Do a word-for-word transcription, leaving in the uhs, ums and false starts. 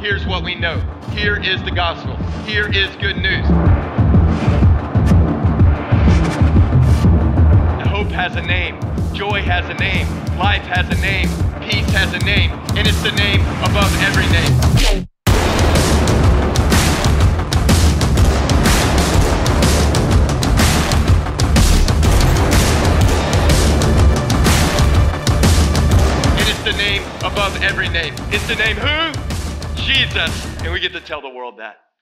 here's what we know. Here is the gospel. Here is good news. Hope has a name. Joy has a name. Life has a name. Peace has a name. And it's the name above every name. The name above every name. It's the name who? Jesus. And we get to tell the world that.